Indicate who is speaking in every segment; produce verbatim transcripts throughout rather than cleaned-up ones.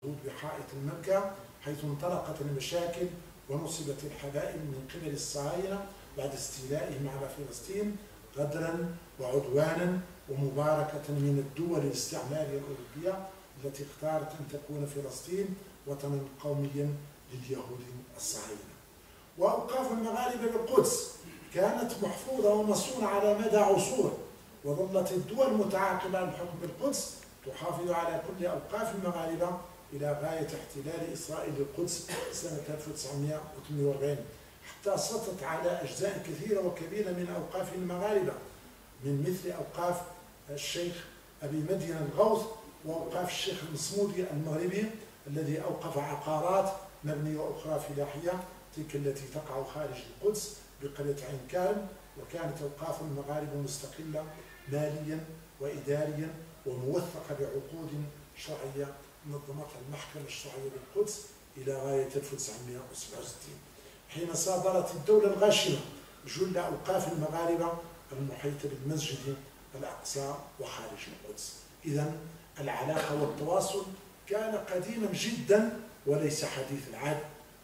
Speaker 1: بحائط المكة، حيث انطلقت المشاكل ونصبت الحبائل من قبل الصهاينة بعد استيلائهم على فلسطين غدرا وعدوانا ومباركة من الدول الاستعمارية الأوروبية التي اختارت أن تكون فلسطين وطنا قوميا لليهود الصهاينة. وأوقاف المغاربة بالقدس كانت محفوظة ومصونة على مدى عصور، وظلت الدول متعاقبة الحكم بالقدس تحافظ على كل أوقاف المغاربة إلى غاية احتلال إسرائيل للقدس سنة ألف وتسعمائة وثمانية وأربعين، حتى سطت على أجزاء كثيرة وكبيرة من أوقاف المغاربة، من مثل أوقاف الشيخ أبي مدين الغوث وأوقاف الشيخ المصمودي المغربي الذي أوقف عقارات مبنية وأخرى فلاحية، تلك التي تقع خارج القدس بقرية عين كارم. وكانت أوقاف المغاربة مستقلة ماليا وإداريا وموثقة بعقود شرعية نظمتها المحكمة الشرعية بالقدس إلى غاية ألف وتسعمائة وسبعة وستين، حين صادرت الدولة الغاشمة جل أوقاف المغاربة المحيطة بالمسجد الأقصى وخارج القدس. إذن العلاقة والتواصل كان قديما جدا وليس حديث العهد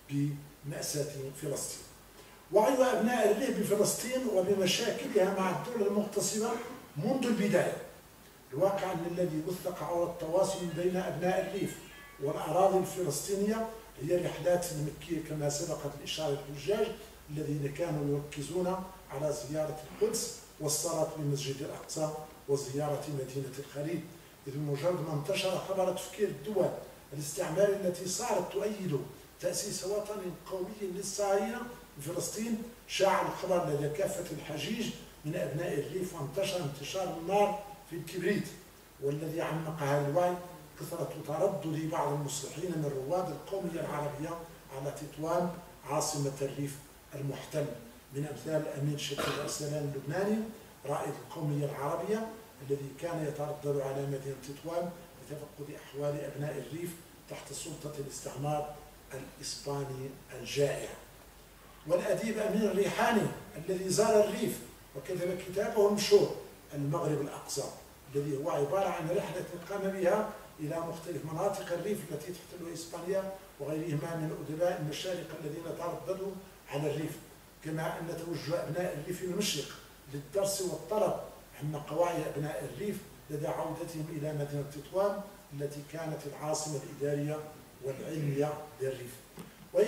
Speaker 1: بمأساة فلسطين. وعي أبناء الريف بفلسطين وبمشاكلها مع الدولة المغتصبة منذ البداية. الواقع أن الذي وثق عبر التواصل بين أبناء الريف والأراضي الفلسطينية هي الرحلات المكية كما سبقت الإشارة الحجاج الذين كانوا يركزون على زيارة القدس والصلاة بالمسجد الأقصى وزيارة مدينة الخليل، إذ مجرد ما انتشر خبر تفكير الدول الاستعمارية التي صارت تؤيد تأسيس وطن قومي للصهاينة في فلسطين شاع الخبر لدى كافة الحجيج من أبناء الريف، وانتشر انتشار النار في الكبريت. والذي عمق هذا الوعي كثرة تردد بعض المصلحين من رواد القومية العربية على تطوان عاصمة الريف المحتل، من أمثال أمين شكيب السلام اللبناني رائد القومية العربية الذي كان يتردد على مدينة تطوان لتفقد أحوال أبناء الريف تحت سلطة الاستعمار الإسباني الجائع. والأديب أمين الريحاني الذي زار الريف وكتب كتابه المشهور المغرب الأقصى، الذي هو عبارة عن رحلة قام بها إلى مختلف مناطق الريف التي تحتلها إسبانيا وغيرهما من أدباء المشارق الذين ترددوا على الريف، كما أن توجه أبناء الريف في المشرق للدرس والطلب عن قواعد أبناء الريف لدى عودتهم إلى مدينة تطوان التي كانت العاصمة الإدارية والعلمية للريف.